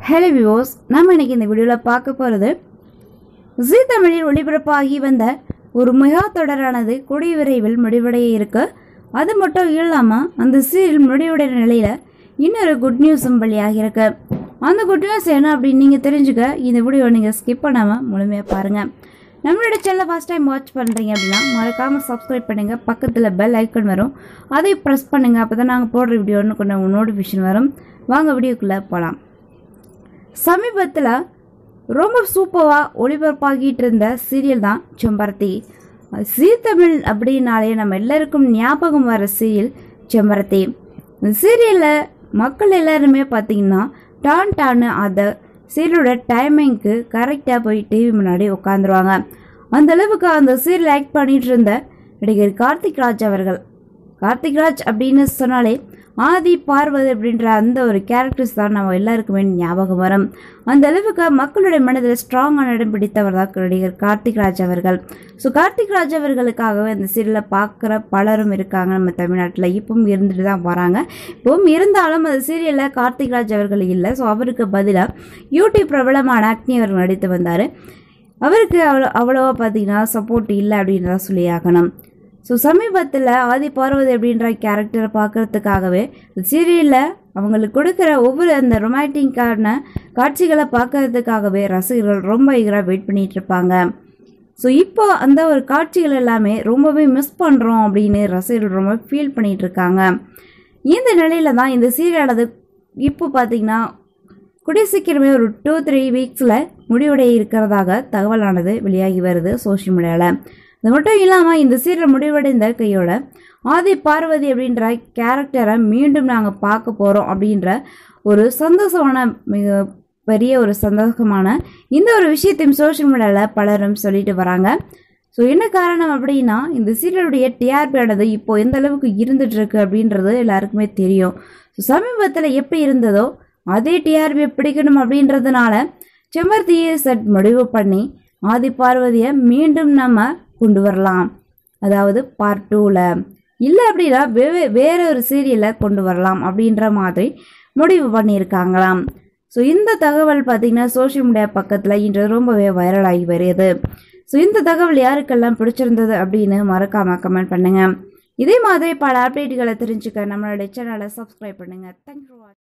Hello viewers, நம்ம இன்னைக்கு இந்த வீடியோவில் பார்க்க போகிறது ஜீ தமிழில் ஒளிபரப்பாகி வந்த ஒரு மெகா தொடரானது கூடிய விரைவில் முடிவடைய இருக்கு. அது மட்டும் இல்லாமல் அந்த சீரியல் முடிவுடைய நிலையில் இன்னொரு குட் நியூஸும் வெளியாகிருக்கு. அந்த குட் நியூஸ் என்ன அப்படின்னு நீங்கள் தெரிஞ்சுக்க இந்த வீடியோ நீங்கள் ஸ்கிப் பண்ணாமல் முழுமையாக பாருங்கள். நம்மளோட சேனலை ஃபஸ்ட் டைம் வாட்ச் பண்ணுறீங்க அப்படின்னா மறக்காமல் சப்ஸ்கிரைப் பண்ணுங்கள். பக்கத்தில் பெல் ஐக்கன் வரும், அதை ப்ரெஸ் பண்ணுங்கள். அப்போ தான் நாங்கள் போடுற வீடியோன்னு கொஞ்சம் நோட்டிஃபிகேஷன் வரும். வாங்க வீடியோக்குள்ளே போகலாம். சமீபத்தில் ரொம்ப சூப்பராக ஒளிபரப்பாகிட்டு இருந்த சீரியல் தான் செம்பருத்தி. ஜீ தமிழ் அப்படின்னாலே நம்ம எல்லாருக்கும் ஞாபகம் வர சீரியல் செம்பருத்தி. இந்த சீரியலில் மக்கள் எல்லாருமே பார்த்திங்கன்னா டான்னு அந்த சீரியலோட டைமிங்க்கு கரெக்டாக போய் டிவி முன்னாடி உட்காந்துருவாங்க. அந்தளவுக்கு அந்த சீரியல் ஆக்ட் பண்ணிகிட்டு இருந்த நடிகர் கார்த்திக் ராஜ் அவர்கள். கார்த்திக் ராஜ் அப்படின்னு சொன்னாலே ஆதி பார்வதி அப்படின்ற அந்த ஒரு கேரக்டர்ஸ் தான் நம்ம எல்லாருக்குமே ஞாபகம் வரும். அந்த அளவுக்கு மக்களுடைய மனதில் ஸ்ட்ராங்கான இடம் பிடித்தவர் தான் நடிகர் கார்த்திக் ராஜ் அவர்கள். ஸோ கார்த்திக் ராஜ் அவர்களுக்காகவே அந்த சீரியலை பார்க்குற பலரும் இருக்காங்க நம்ம தமிழ்நாட்டில். இப்பவும் இருந்துட்டு தான் வராங்க. இப்பவும் இருந்தாலும் அந்த சீரியலில் கார்த்திக் ராஜ் அவர்கள் இல்லை. ஸோ அவருக்கு பதிலாக யூடியூப் பிரபலமான அக்னி அவர்கள் நடித்து வந்தார். அவருக்கு அவ்வளோவா பார்த்தீங்கன்னா சப்போர்ட் இல்லை அப்படின்னு தான் சொல்லி ஆகணும். ஸோ சமீபத்தில் ஆதி பார்வதி அப்படின்ற கேரக்டரை பார்க்குறதுக்காகவே சீரியலில் அவங்களுக்கு கொடுக்குற ஒவ்வொரு அந்த ரொமான்டிக்கான காட்சிகளை பார்க்கறதுக்காகவே ரசிகர்கள் ரொம்ப ஈகராக வெயிட் பண்ணிகிட்டு இருப்பாங்க. ஸோ இப்போ அந்த ஒரு காட்சிகள் எல்லாமே ரொம்பவே மிஸ் பண்ணுறோம் அப்படின்னு ரசிகர்கள் ரொம்ப ஃபீல் பண்ணிகிட்டு இருக்காங்க. இந்த நிலையில் தான் இந்த சீரியலானது இப்போ பார்த்திங்கன்னா கூடிய சீக்கிரமே ஒரு 2-3 வீக்ஸில் முடிவுடைய இருக்கிறதாக தகவலானது வெளியாகி வருது சோஷியல் மீடியாவில். அது மட்டும் இல்லாமல் இந்த சீரியல் முடிவடைந்த கையோட ஆதி பார்வதி அப்படின்ற கேரக்டரை மீண்டும் நாங்கள் பார்க்க போகிறோம் அப்படின்ற ஒரு சந்தோஷமான மிக பெரிய ஒரு சந்தோஷமான இந்த ஒரு விஷயத்தையும் சோஷியல் மீடியாவில் பலரும் சொல்லிட்டு வராங்க. ஸோ என்ன காரணம் அப்படின்னா இந்த சீரியலுடைய டிஆர்பி ஆனது இப்போ எந்த அளவுக்கு இருந்துட்டு இருக்கு அப்படின்றது எல்லாருக்குமே தெரியும். ஸோ சமீபத்தில் எப்படி இருந்ததோ அதே டிஆர்பியை பிடிக்கணும் அப்படின்றதுனால செம்பருத்தியை செட் முடிவு பண்ணி ஆதி பார்வதியை மீண்டும் நம்ம கொண்டு வரலாம், அதாவது பார்ட் 2ல் இல்லை அப்படின்னா வேற ஒரு சீரியலில் கொண்டு வரலாம் அப்படின்ற மாதிரி முடிவு பண்ணியிருக்காங்களாம். ஸோ இந்த தகவல் பார்த்திங்கன்னா சோஷியல் மீடியா பக்கத்தில் இன்று ரொம்பவே வைரலாகி வருது. ஸோ இந்த தகவல் யாருக்கெல்லாம் பிடிச்சிருந்தது அப்படின்னு மறக்காமல் கமெண்ட் பண்ணுங்கள். இதே மாதிரி பல அப்டேட்டுகளை தெரிஞ்சுக்க நம்மளுடைய சேனலை சப்ஸ்கிரைப் பண்ணுங்கள். தேங்க்யூ.